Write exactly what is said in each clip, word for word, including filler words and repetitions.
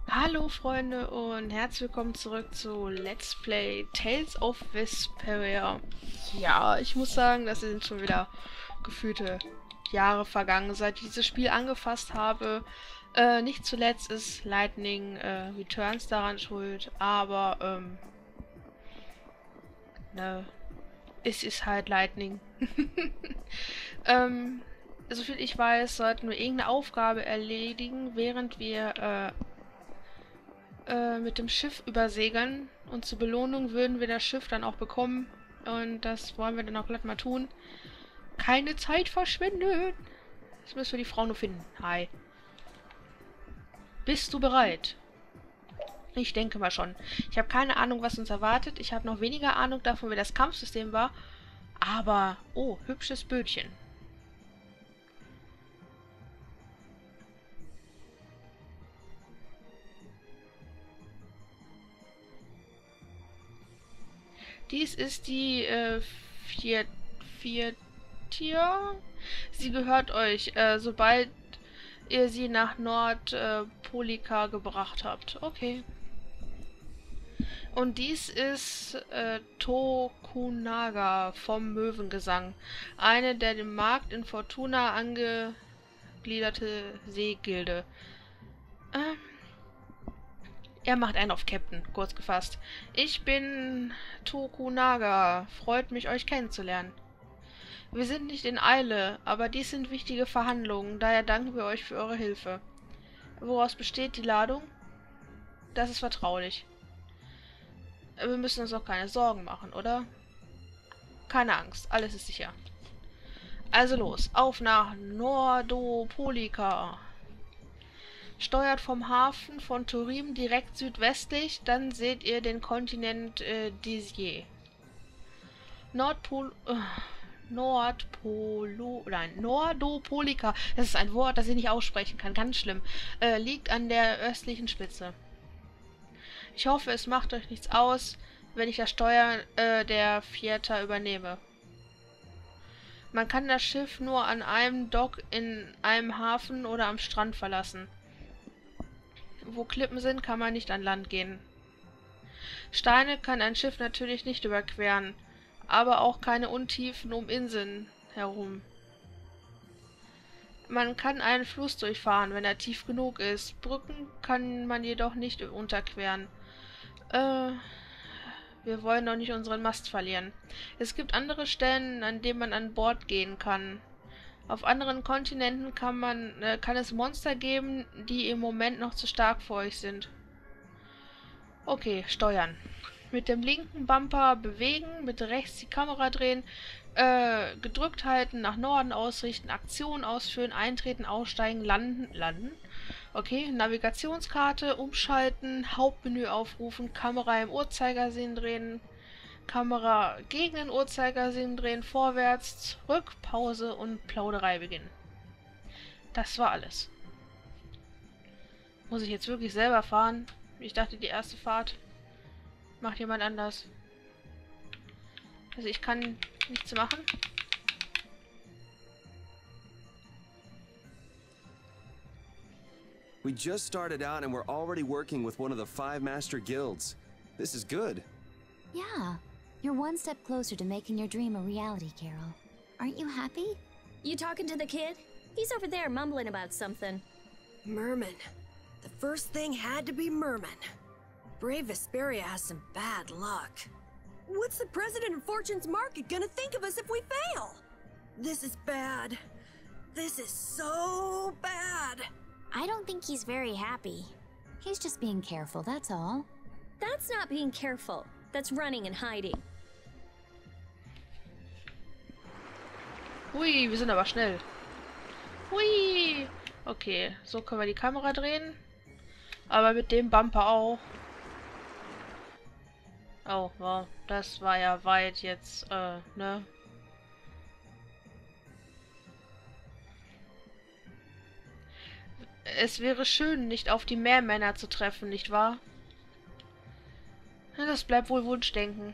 Hallo Freunde und herzlich willkommen zurück zu Let's Play Tales of Vesperia. Ja, ich muss sagen, das sind schon wieder gefühlte Jahre vergangen, seit ich dieses Spiel angefasst habe. Äh, nicht zuletzt ist Lightning äh, Returns daran schuld, aber ähm, ne, es ist halt Lightning. ähm, soviel ich weiß, sollten wir irgendeine Aufgabe erledigen, während wir äh, äh, mit dem Schiff übersegeln. Und zur Belohnung würden wir das Schiff dann auch bekommen. Und das wollen wir dann auch glatt mal tun. Keine Zeit verschwenden. Jetzt müssen wir die Frau nur finden. Hi. Bist du bereit? Ich denke mal schon. Ich habe keine Ahnung, was uns erwartet. Ich habe noch weniger Ahnung davon, wie das Kampfsystem war. Aber, oh, hübsches Bötchen. Dies ist die äh, vier, vier Tier. Sie gehört euch, äh, sobald ihr sie nach Nordpolika äh, gebracht habt. Okay. Und dies ist äh, Tokunaga vom Möwengesang. Eine der dem Markt in Fortuna angegliederte Seegilde. Ähm, er macht einen auf Captain, kurz gefasst. Ich bin Tokunaga. Freut mich, euch kennenzulernen. Wir sind nicht in Eile, aber dies sind wichtige Verhandlungen, daher danken wir euch für eure Hilfe. Woraus besteht die Ladung? Das ist vertraulich. Wir müssen uns auch keine Sorgen machen, oder? Keine Angst, alles ist sicher. Also los, auf nach Nordopolika. Steuert vom Hafen von Turin direkt südwestlich, dann seht ihr den Kontinent äh, Dizier. Nordpol... Äh, Nordpolo... Nein, Nordopolika. Das ist ein Wort, das ich nicht aussprechen kann. Ganz schlimm. Äh, liegt an der östlichen Spitze. Ich hoffe, es macht euch nichts aus, wenn ich das Steuer äh, der Fieta übernehme. Man kann das Schiff nur an einem Dock in einem Hafen oder am Strand verlassen. Wo Klippen sind, kann man nicht an Land gehen. Steine kann ein Schiff natürlich nicht überqueren, aber auch keine Untiefen um Inseln herum. Man kann einen Fluss durchfahren, wenn er tief genug ist. Brücken kann man jedoch nicht unterqueren. Äh, wir wollen doch nicht unseren Mast verlieren. Es gibt andere Stellen, an denen man an Bord gehen kann. Auf anderen Kontinenten kann man, äh, kann es Monster geben, die im Moment noch zu stark für euch sind. Okay, steuern. Mit dem linken Bumper bewegen, mit rechts die Kamera drehen, äh, gedrückt halten, nach Norden ausrichten, Aktion ausführen, eintreten, aussteigen, landen, landen. Okay, Navigationskarte, umschalten, Hauptmenü aufrufen, Kamera im Uhrzeigersinn drehen, Kamera gegen den Uhrzeigersinn drehen, vorwärts, zurück, Pause und Plauderei beginnen. Das war alles. Muss ich jetzt wirklich selber fahren? Ich dachte, die erste Fahrt macht jemand anders. Also ich kann nichts machen. We just started out and we're already working with one of the five master guilds. This is good. Yeah, you're one step closer to making your dream a reality, Carol. Aren't you happy? You talking to the kid? He's over there mumbling about something. Merman. The first thing had to be Merman. Brave Vesperia has some bad luck. What's the president of Fortune's Market gonna think of us if we fail? This is bad. This is so bad. I don't think he's very happy. He's just being careful, that's all. That's not being careful. That's running and hiding. Hui, wir sind aber schnell. Hui. Okay, so können wir die Kamera drehen. Aber mit dem Bumper auch. Oh, wow. Das war ja weit jetzt, äh, ne? Es wäre schön, nicht auf die Meermänner zu treffen, nicht wahr? Das bleibt wohl Wunschdenken.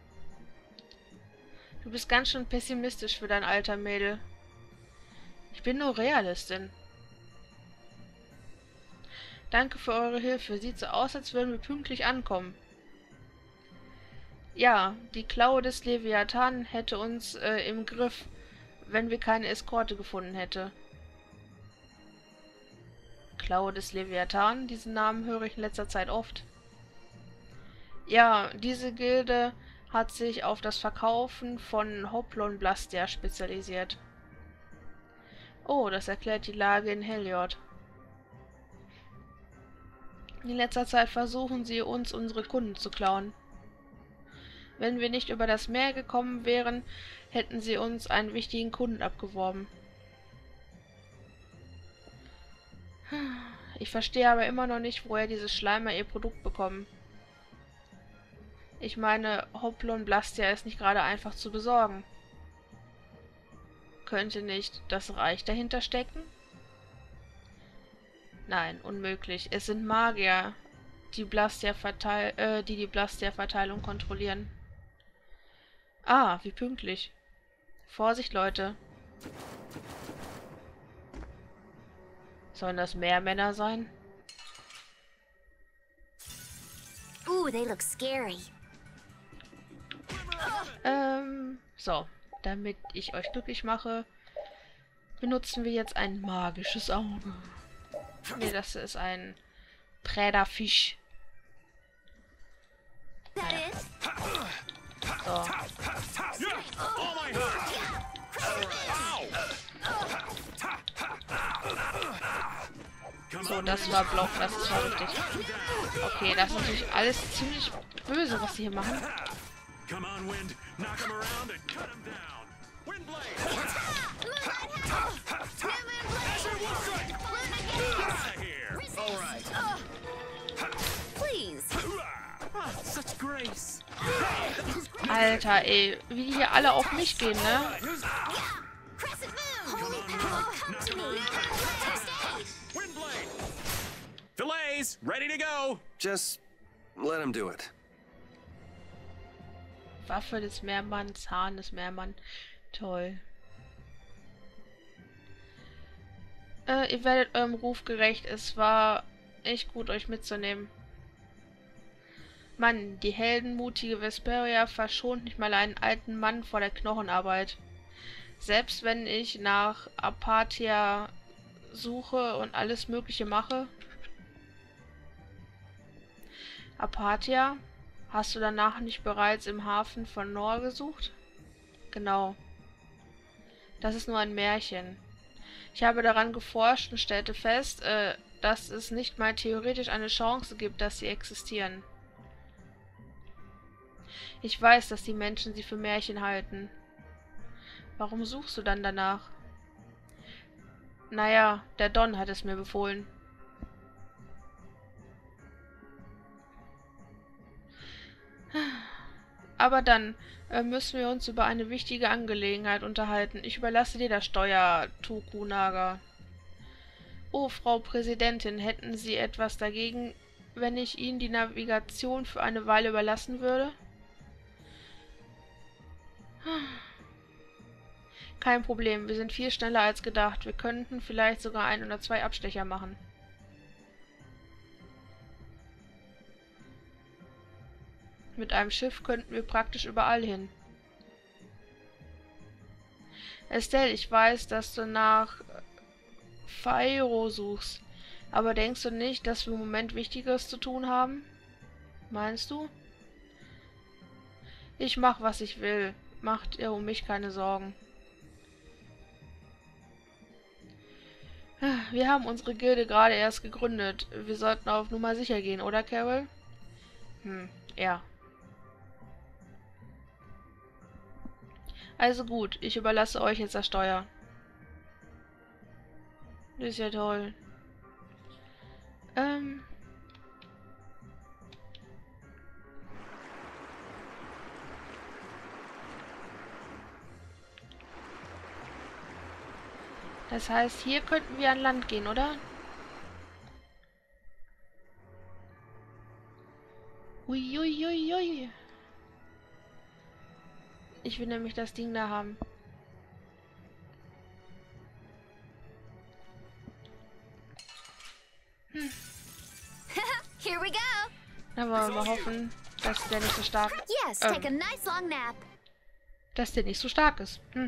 Du bist ganz schön pessimistisch für dein alter Mädel. Ich bin nur Realistin. Danke für eure Hilfe. Sieht so aus, als würden wir pünktlich ankommen. Ja, die Klaue des Leviathan hätte uns äh, im Griff, wenn wir keine Eskorte gefunden hätten. Klaue des Leviathan, diesen Namen höre ich in letzter Zeit oft. Ja, diese Gilde hat sich auf das Verkaufen von Hoplon Blastia spezialisiert. Oh, das erklärt die Lage in Heliod. In letzter Zeit versuchen sie uns, unsere Kunden zu klauen. Wenn wir nicht über das Meer gekommen wären, hätten sie uns einen wichtigen Kunden abgeworben. Ich verstehe aber immer noch nicht, woher diese Schleimer ihr Produkt bekommen. Ich meine, Hoplon Blastia ist nicht gerade einfach zu besorgen. Könnte nicht das Reich dahinter stecken? Nein, unmöglich. Es sind Magier, die Blastia verteil äh, die die Blastia-Verteilung kontrollieren. Ah, wie pünktlich. Vorsicht, Leute. Sollen das mehr Männer sein? Ooh, they look scary. Ähm, so. Damit ich euch glücklich mache, benutzen wir jetzt ein magisches Auge. Ne, das ist ein Prädafisch. Naja. So. So, das war Block, das war richtig. Okay, das ist natürlich alles ziemlich böse, was sie hier machen. Come on, Wind. Knock him around and cut him down. Windblade! All right. Please. Oh, such grace. Alter, ey, wie die hier alle auf mich gehen, ne? Windblade! Fillets, ready to go. Just let him do it. Waffe des Meermanns, Hahn des Meermanns. Toll. Äh, ihr werdet eurem Ruf gerecht. Es war echt gut, euch mitzunehmen. Mann, die heldenmutige Vesperia verschont nicht mal einen alten Mann vor der Knochenarbeit. Selbst wenn ich nach Apatia suche und alles Mögliche mache. Apatia? Hast du danach nicht bereits im Hafen von Nor gesucht? Genau. Das ist nur ein Märchen. Ich habe daran geforscht und stellte fest, äh, dass es nicht mal theoretisch eine Chance gibt, dass sie existieren. Ich weiß, dass die Menschen sie für Märchen halten. Warum suchst du dann danach? Naja, der Don hat es mir befohlen. Aber dann äh, müssen wir uns über eine wichtige Angelegenheit unterhalten. Ich überlasse dir das Steuer, Tokunaga. Oh, Frau Präsidentin, hätten Sie etwas dagegen, wenn ich Ihnen die Navigation für eine Weile überlassen würde? Kein Problem, wir sind viel schneller als gedacht. Wir könnten vielleicht sogar ein oder zwei Abstecher machen. Mit einem Schiff könnten wir praktisch überall hin. Estelle, ich weiß, dass du nach Fairo suchst. Aber denkst du nicht, dass wir im Moment Wichtigeres zu tun haben? Meinst du? Ich mach, was ich will. Macht ihr um mich keine Sorgen. Wir haben unsere Gilde gerade erst gegründet. Wir sollten auf Nummer sicher gehen, oder, Carol? Hm, ja. Also gut, ich überlasse euch jetzt das Steuer. Das ist ja toll. Ähm... Das heißt, hier könnten wir an Land gehen, oder? Uiuiuiui. Ui, ui. Ich will nämlich das Ding da haben. Hm. we go. Na, wollen wir mal hoffen, dass der nicht so stark Yes, ähm, take a nice long nap. dass der nicht so stark ist. Hm.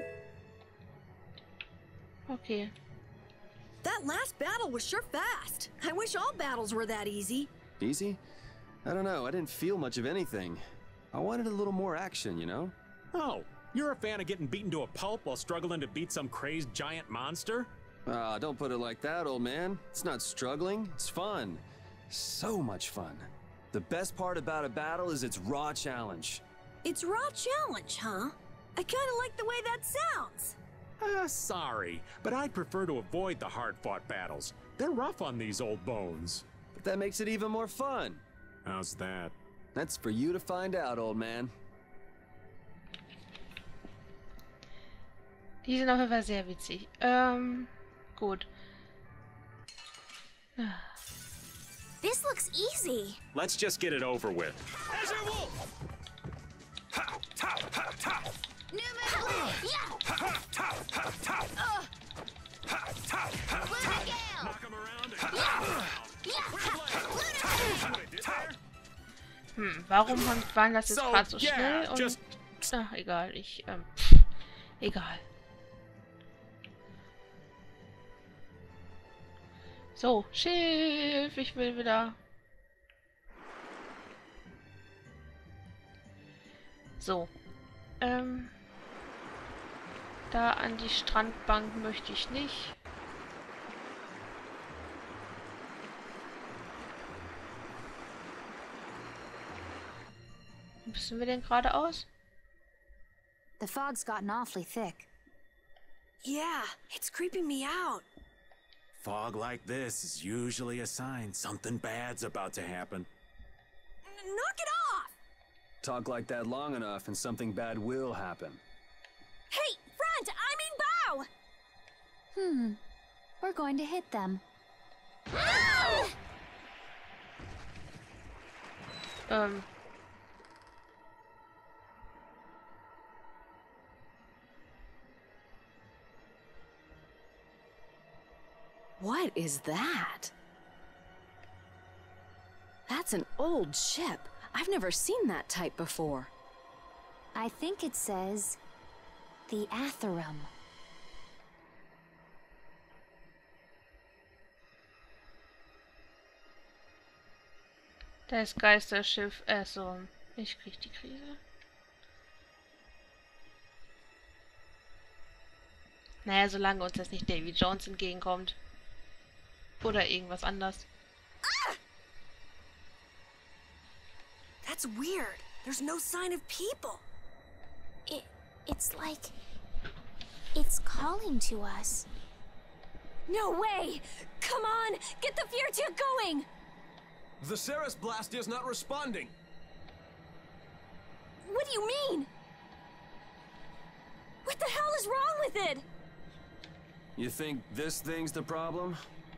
Okay. That last battle was sure fast. I wish all battles were that easy. Easy? I don't know. I didn't feel much of anything. I wanted a little more action, you know? Oh, you're a fan of getting beaten to a pulp while struggling to beat some crazed giant monster? Ah, don't put it like that, old man. It's not struggling. It's fun. So much fun. The best part about a battle is its raw challenge. It's raw challenge, huh? I kind of like the way that sounds. Ah, sorry, but I'd prefer to avoid the hard-fought battles. They're rough on these old bones. But that makes it even more fun. How's that? That's for you to find out, old man. Die sind auf jeden Fall sehr witzig. Ähm, gut. This looks easy. Let's just get it over with. New move. Yeah. Uh. Lunar Gale. Knock 'em around and Yeah. Hm, warum haben- waren das jetzt So, gerade so yeah, schnell? Und just- ach, egal. Ich, ähm, pff, egal. So, Schiff, ich will wieder. So. Ähm. Da an die Strandbank möchte ich nicht. Wo müssen wir denn geradeaus? The fog's gotten awfully thick. Yeah, it's creeping me out. Fog like this is usually a sign something bad's about to happen. N- knock it off! Talk like that long enough and something bad will happen. Hey, front! I mean bow! Hmm. We're going to hit them. Ähm. What is that? That's an old ship. I've never seen that type before. I think it says the Atherum. Das Geisterschiff. Also, ich krieg die Krise. Naja, solange uns jetzt nicht Davy Jones entgegenkommt. Oder irgendwas anderes. That's weird. There's no sign of people. It, it's like it's calling to us. No way! Come on! Get the Fiertia going! The Ceres Blast is not responding. What do you mean? What the hell is wrong with it? You think this thing's the problem?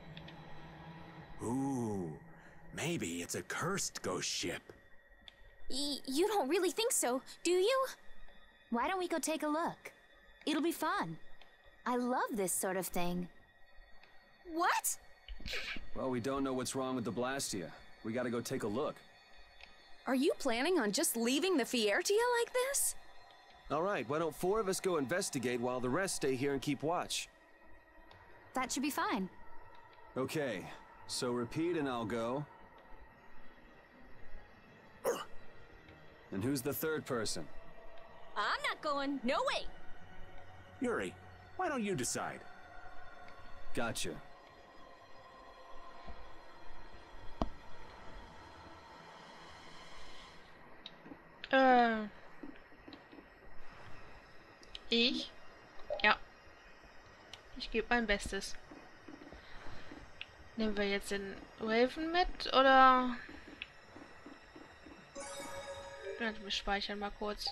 Ooh, maybe it's a cursed ghost ship. Y you don't really think so, do you? Why don't we go take a look? It'll be fun. I love this sort of thing. What? Well, we don't know what's wrong with the Blastia. We gotta go take a look. Are you planning on just leaving the Fiertia like this? All right, why don't four of us go investigate while the rest stay here and keep watch? That should be fine. Okay, so repeat and I'll go. And who's the third person? I'm not going. No way. Yuri, why don't you decide? Gotcha. Äh. Ich? Ja. Ich gebe mein Bestes. Nehmen wir jetzt den Raven mit, oder? Ja, wir speichern mal kurz.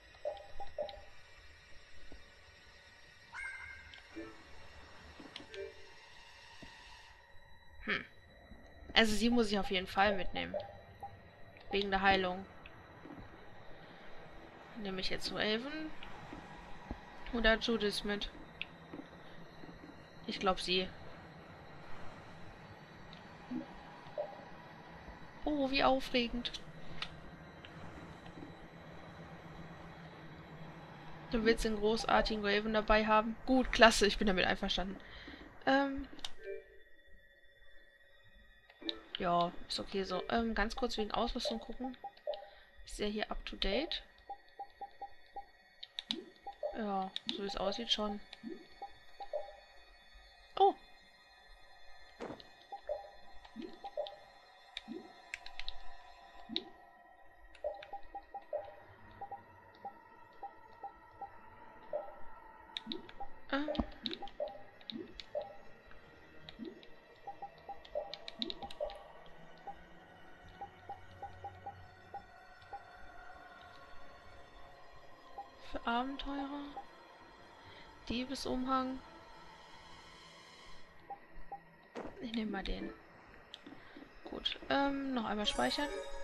Hm. Also sie muss ich auf jeden Fall mitnehmen. Wegen der Heilung. Nehme ich jetzt Raven oder Judith mit? Ich glaube sie. Oh, wie aufregend. Du willst den großartigen Raven dabei haben? Gut, klasse, ich bin damit einverstanden. Ähm. Ja, ist okay so. Ähm, ganz kurz wegen Ausrüstung gucken. Ist ja hier up to date? Ja, so wie es aussieht schon. Oh! Ähm. Für Abenteurer. Diebesumhang. Ich nehme mal den. Gut, ähm, noch einmal speichern.